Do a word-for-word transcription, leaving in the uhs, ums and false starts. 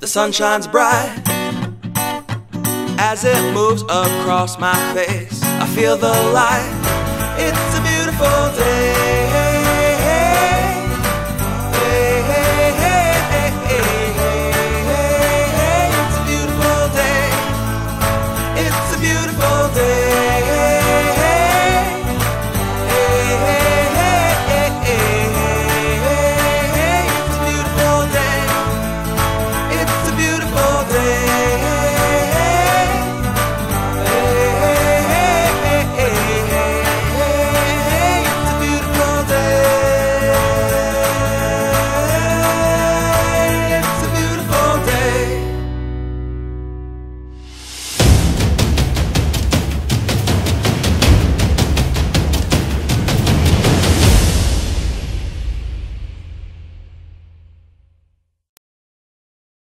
the sun shines bright. As it moves across my face, I feel the light. It